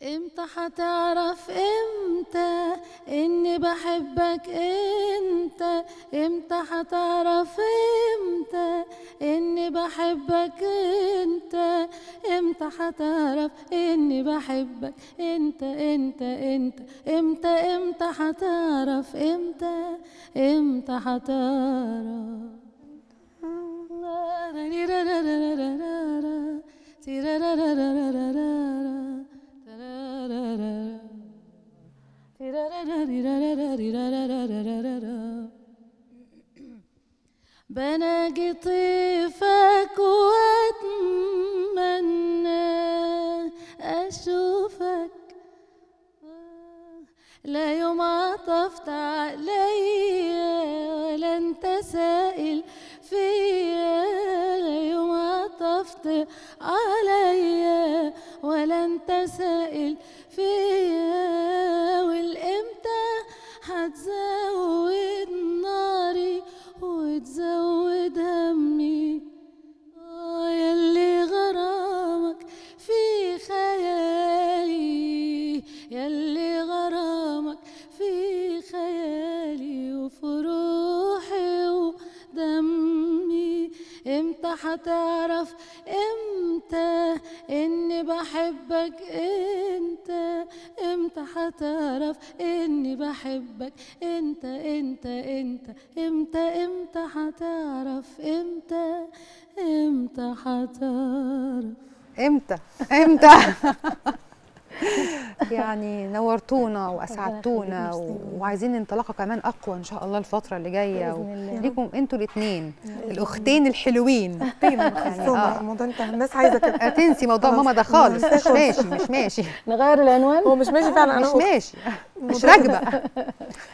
امتى هتعرف امتى اني بحبك انت؟ امتى هتعرف امتى اني بحبك انت؟ امتى هتعرف اني بحبك انت؟ امتى هتعرف امتى هتعرف؟ بناجي طيفك واتمنى اشوفك، لا يوم عطفت عليا ولا انت سائل فيا، لا يوم عطفت عليا ولا انت سائل فيا. والامتى هتزود ناري وتزود همي؟ ياللي غرامك في خيالي، ياللي غرامك في خيالي وفي روحي ودمي. امتى هتعرف امتى اني بحبك انت؟ امتى هتعرف اني بحبك امتى هتعرف امتى هتعرف؟ امتى يعني نورتونا واسعدتونا وعايزين انطلاقه كمان اقوى ان شاء الله الفتره اللي جايه ليكم انتوا الاثنين الاختين الحلوين. الموضوع انت الناس عايزه كده تنسي موضوع ماما ده خالص، مش ماشي. نغير العنوان؟ هو مش ماشي فعلا، مش ماشي، مش راكبه.